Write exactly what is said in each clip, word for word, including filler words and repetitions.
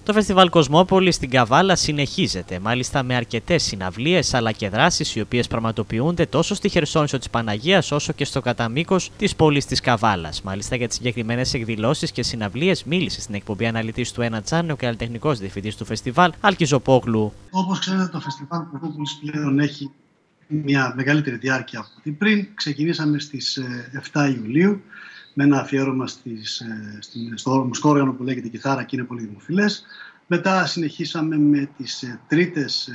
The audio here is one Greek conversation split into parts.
Το φεστιβάλ Κοσμόπολης στην Καβάλα συνεχίζεται, μάλιστα με αρκετές συναυλίες αλλά και δράσεις οι οποίες πραγματοποιούνται τόσο στη Χερσόνησο της Παναγίας όσο και στο κατά μήκος της πόλης της Καβάλας. Μάλιστα για τις συγκεκριμένες εκδηλώσεις και συναυλίες μίλησε στην εκπομπή αναλυτής του Ένα Channel ο καλλιτεχνικός διευθυντής του φεστιβάλ, Άλκης Ζοπόγλου. Όπως ξέρετε, το φεστιβάλ Κοσμόπολης πλέον έχει μια μεγαλύτερη διάρκεια από την πριν. Ξεκινήσαμε στις εφτά Ιουλίου με ένα αφιέρωμα στις, στο μουσικό όργανο που λέγεται κιθάρα και είναι πολύ δημοφιλές. Μετά συνεχίσαμε με τις τρίτες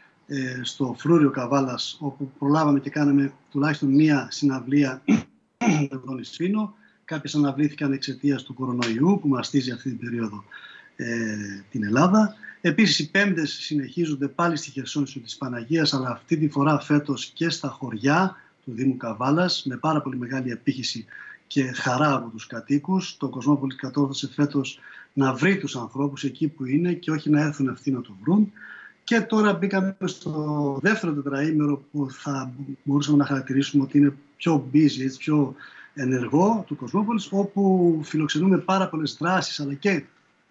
στο Φρούριο Καβάλας, όπου προλάβαμε και κάναμε τουλάχιστον μία συναυλία τον Ισφήνο. Κάποιες αναβλήθηκαν εξαιτίας του κορονοϊού που μαστίζει αυτή την περίοδο ε, την Ελλάδα. Επίσης οι πέμπτες συνεχίζονται πάλι στη Χερσόνησο της Παναγίας, αλλά αυτή τη φορά φέτος και στα χωριά του Δήμου Καβάλας, με πάρα πολύ μεγάλη επίχυση και χαρά από τους κατοίκους. Το Κοσμόπολης κατόρθωσε φέτος να βρει τους ανθρώπους εκεί που είναι και όχι να έρθουν αυτοί να το βρουν. Και τώρα μπήκαμε στο δεύτερο τετραήμερο που θα μπορούσαμε να χαρακτηρίσουμε ότι είναι πιο busy, πιο ενεργό του Κοσμόπολης, όπου φιλοξενούμε πάρα πολλές δράσεις αλλά και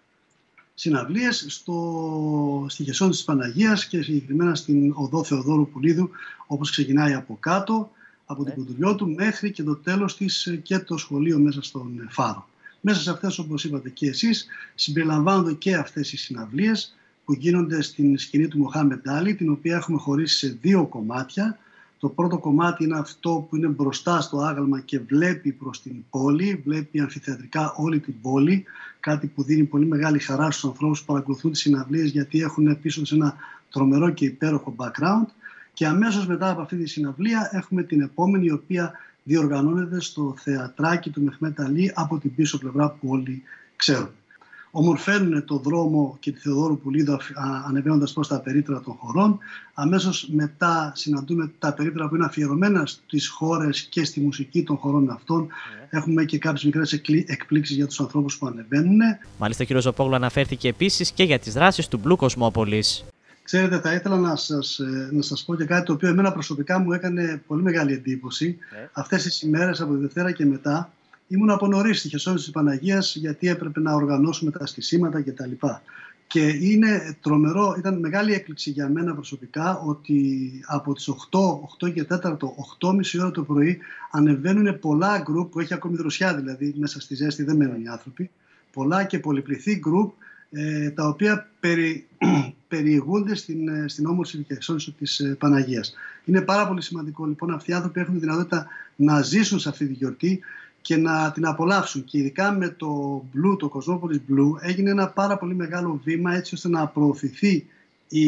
συναυλίες στο, στη Χερσόνησο της Παναγίας και συγκεκριμένα στην οδό Θεοδόρου Πουλίδου, όπως ξεκινάει από κάτω, από την Κουντουριώτου μέχρι και το τέλος της και το σχολείο μέσα στον Φάρο. Μέσα σε αυτές, όπως είπατε και εσείς, συμπεριλαμβάνονται και αυτές οι συναυλίες που γίνονται στην σκηνή του Μοχάμεντ Άλι, την οποία έχουμε χωρίσει σε δύο κομμάτια. Το πρώτο κομμάτι είναι αυτό που είναι μπροστά στο άγαλμα και βλέπει προς την πόλη, βλέπει αμφιθεατρικά όλη την πόλη, κάτι που δίνει πολύ μεγάλη χαρά στους ανθρώπους που παρακολουθούν τις συναυλίες, γιατί έχουν πίσω σε ένα τρομερό και υπέροχο background. Και αμέσως μετά από αυτή τη συναυλία έχουμε την επόμενη, η οποία διοργανώνεται στο θεατράκι του Μεχμέτ Αλή από την πίσω πλευρά που όλοι ξέρουν. Ομορφαίνουν το δρόμο και τη Θεοδόρου Πουλίδου ανεβαίνοντας προς τα περίπτερα των χωρών. Αμέσως μετά συναντούμε τα περίπτερα που είναι αφιερωμένα στις χώρες και στη μουσική των χωρών αυτών. Yeah. Έχουμε και κάποιες μικρές εκπλήξεις για τους ανθρώπους που ανεβαίνουν. Μάλιστα, ο κ. Ζοπόγλου αναφέρθηκε επίσης και για τις δράσεις του Blue Κοσμόπολης. Ξέρετε, θα ήθελα να σας, να σας πω και κάτι το οποίο εμένα προσωπικά μου έκανε πολύ μεγάλη εντύπωση. Yeah. Αυτές τις ημέρες από τη Δευτέρα και μετά ήμουν από νωρίς στη Χερσόνησο της Παναγίας, γιατί έπρεπε να οργανώσουμε τα στισίματα κτλ. Και είναι τρομερό, ήταν μεγάλη έκπληξη για μένα προσωπικά ότι από τις οκτώ, οκτώ και τέσσερα, οκτώ και μισή ώρα το πρωί ανεβαίνουν πολλά γκρουπ που έχει ακόμη δροσιά, δηλαδή μέσα στη ζέστη δεν μένουν οι άνθρωποι. Πολλά και πολυπληθή γκρουπ ε, τα οποία περι, περιηγούνται στην, στην όμορφη Χερσόνησο της ε, Παναγίας. Είναι πάρα πολύ σημαντικό λοιπόν αυτοί οι άνθρωποι έχουν τη δυνατότητα να ζήσουν σε αυτή τη γιορτή και να την απολαύσουν. Και ειδικά με το Blue, το Κοσμόπολης Blue, έγινε ένα πάρα πολύ μεγάλο βήμα έτσι ώστε να προωθηθεί η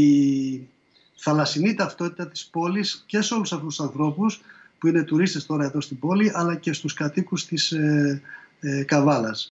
θαλασσινή ταυτότητα της πόλης και σε όλους αυτούς τους ανθρώπους που είναι τουρίστες τώρα εδώ στην πόλη, αλλά και στους κατοίκους της ε, ε, Καβάλας.